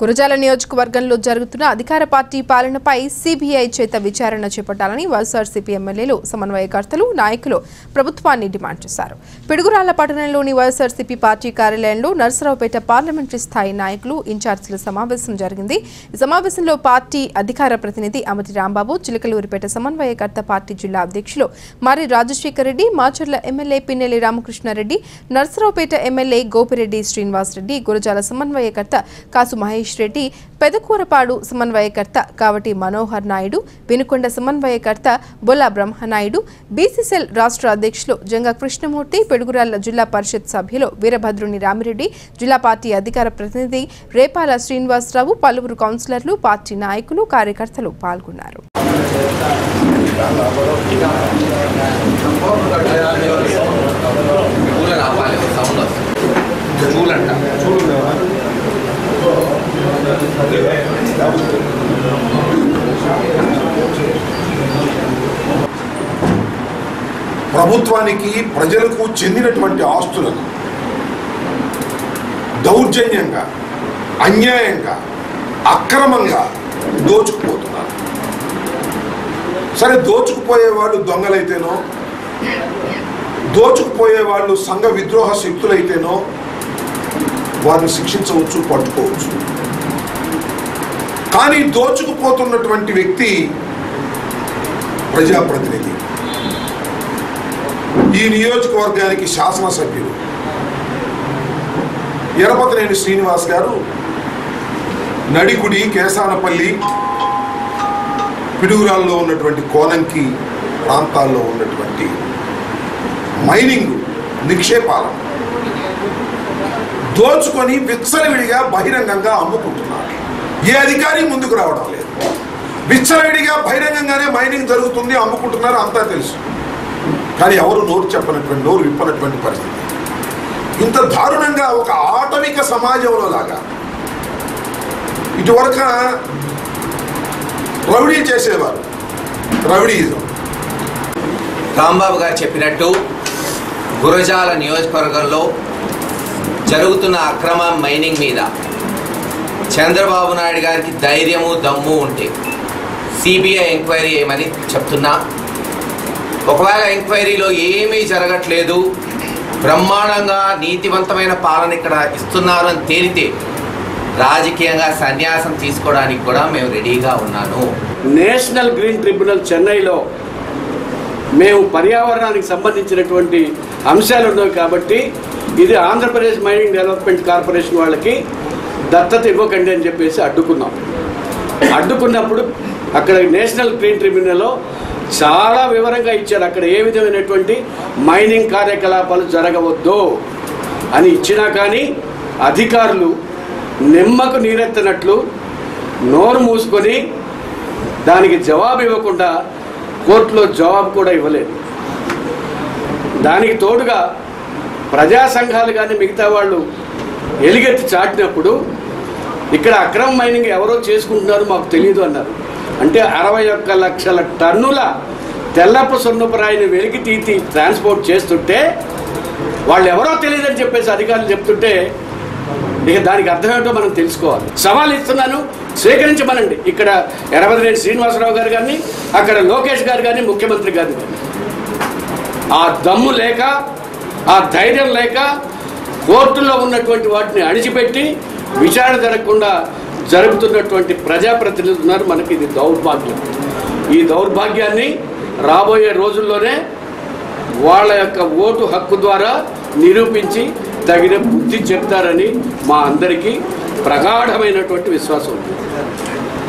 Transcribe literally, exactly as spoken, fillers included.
గురజాల నియోజకవర్గంలో జరుగుతున్న అధికార పార్టీ పాలనపై సీబీఐ చేత విచారణ చేపట్టాలని వైఎస్ఆర్సీపీ ఎమ్మెల్యేలు సమన్వయకర్తలు నాయకులు ప్రభుత్వాన్ని డిమాండ్ చేశారు. పిడుగురాళ్ల పట్టణంలోని వైఎస్ఆర్సీపీ పార్టీ కార్యాలయంలో నర్సరావుపేట పార్లమెంటరీ స్థాయి నాయకులు ఇన్ఛార్జీల సమావేశం జరిగింది. ఈ సమావేశంలో పార్టీ అధికార ప్రతినిధి అమతి రాంబాబు, చిలకలూరిపేట సమన్వయకర్త పార్టీ జిల్లా అధ్యక్షులు మరి రాజశేఖర్ రెడ్డి, మాచర్ల ఎమ్మెల్యే పిన్నెల్లి రామకృష్ణారెడ్డి, నర్సరావుపేట ఎమ్మెల్యే గోపిరెడ్డి శ్రీనివాసరెడ్డి, గురజాల సమన్వయకర్త కాసు మహేష్ రెడ్డి, పెదకూరపాడు సమన్వయకర్త కావటి మనోహర్ నాయుడు, వినుకొండ సమన్వయకర్త బొల్ల బ్రహ్మనాయుడు, బీసీసీఎల్ రాష్ట్ర అధ్యక్షులు జంగా కృష్ణమూర్తి, పిడుగురాళ్ల జిల్లా పరిషత్ సభ్యులు వీరభద్రుని రామిరెడ్డి, జిల్లా పార్టీ అధికార ప్రతినిధి రేపాల శ్రీనివాసరావు, పలువురు కౌన్సిలర్లు, పార్టీ నాయకులు, కార్యకర్తలు పాల్గొన్నారు. ప్రభుత్వానికి ప్రజలకు చెందినటువంటి ఆస్తులను దౌర్జన్యంగా, అన్యాయంగా, అక్రమంగా దోచుకుపోతున్నారు. సరే, దోచుకుపోయే వాళ్ళు దొంగలైతేనో, దోచుకుపోయే వాళ్ళు సంఘ విద్రోహ శక్తులైతేనో వారిని శిక్షించవచ్చు, పట్టుకోవచ్చు. కానీ దోచుకుపోతున్నటువంటి వ్యక్తి ప్రజాప్రతినిధి, ఈ నియోజకవర్గానికి శాసనసభ్యులు ఎరపతినేని శ్రీనివాస్ గారు నడికుడి, కేసానపల్లి, పిడుగురాల్లో ఉన్నటువంటి కోనంకి ప్రాంతాల్లో ఉన్నటువంటి మైనింగ్ నిక్షేపాలను దోచుకొని విచ్చలవిడిగా బహిరంగంగా అమ్ముకుంటున్నారు. ఏ అధికారి ముందుకు రావడం లేదు. విచ్చలవిడిగా బహిరంగంగానే మైనింగ్ జరుగుతుంది, అమ్ముకుంటున్నారు, అంతా తెలుసు. కానీ ఎవరు నోరు చెప్పనటువంటి, నోరు విప్పనటువంటి పరిస్థితి. ఇంత దారుణంగా ఒక ఆటవిక సమాజంలో లాగా ఇటువరకు రౌడీ చేసేవారు, రౌడీజం. రాంబాబు గారు చెప్పినట్టు గురజాల నియోజకవర్గంలో జరుగుతున్న అక్రమ మైనింగ్ మీద చంద్రబాబు నాయుడు గారికి ధైర్యము, దమ్ము ఉంటే సిబిఐ ఎంక్వైరీ చేయమని చెప్తున్నా. ఒకవేళ ఎంక్వైరీలో ఏమీ జరగట్లేదు, బ్రహ్మాండంగా నీతివంతమైన పాలన ఇక్కడ ఇస్తున్నారు అని తేలితే రాజకీయంగా సన్యాసం తీసుకోవడానికి కూడా మేము రెడీగా ఉన్నాను. నేషనల్ గ్రీన్ ట్రిబ్యునల్ చెన్నైలో మేము పర్యావరణానికి సంబంధించినటువంటి అంశాలు ఉన్నాయి కాబట్టి ఇది ఆంధ్రప్రదేశ్ మైనింగ్ డెవలప్మెంట్ కార్పొరేషన్ వాళ్ళకి దత్తత ఇవ్వకండి అని చెప్పేసి అడ్డుకున్నాం. అడ్డుకున్నప్పుడు అక్కడ నేషనల్ గ్రీన్ ట్రిబ్యునల్లో చాలా వివరంగా ఇచ్చారు. అక్కడ ఏ విధమైనటువంటి మైనింగ్ కార్యకలాపాలు జరగవద్దు అని ఇచ్చినా కానీ అధికారులు నిమ్మకు నీరెత్తనట్లు నోరు మూసుకొని దానికి జవాబు ఇవ్వకుండా కోర్టులో జవాబు కూడా ఇవ్వలేదు. దానికి తోడుగా ప్రజా సంఘాలు కానీ మిగతా వాళ్ళు ఎలుగెత్తి చాటినప్పుడు ఇక్కడ అక్రమ మైనింగ్ ఎవరో చేసుకుంటున్నారు మాకు తెలియదు అన్నారు. అంటే అరవై ఒక్క లక్షల టన్నుల తెల్లపు సున్నపు రాయిని వెలికి తీసి ట్రాన్స్పోర్ట్ చేస్తుంటే వాళ్ళు ఎవరో తెలియదని చెప్పేసి అధికారులు చెప్తుంటే ఇక దానికి అర్థమేంటో మనం తెలుసుకోవాలి. సవాల్ ఇస్తున్నాను, స్వీకరించమనండి. ఇక్కడ ఎర్రవదినేని శ్రీనివాసరావు గారు కానీ, అక్కడ లోకేష్ గారు కానీ, ముఖ్యమంత్రి గారు కానీ ఆ దమ్ము లేక, ఆ ధైర్యం లేక కోర్టులో ఉన్నటువంటి వాటిని అణిచిపెట్టి విచారణ జరగకుండా జరుగుతున్నటువంటి ప్రజాప్రతినిధులు ఉన్నారు. మనకి ఇది దౌర్భాగ్యం. ఈ దౌర్భాగ్యాన్ని రాబోయే రోజుల్లోనే వాళ్ళ యొక్క ఓటు హక్కు ద్వారా నిరూపించి తగిన బుద్ధి చెప్తారని మా అందరికీ ప్రగాఢమైనటువంటి విశ్వాసం ఉంది.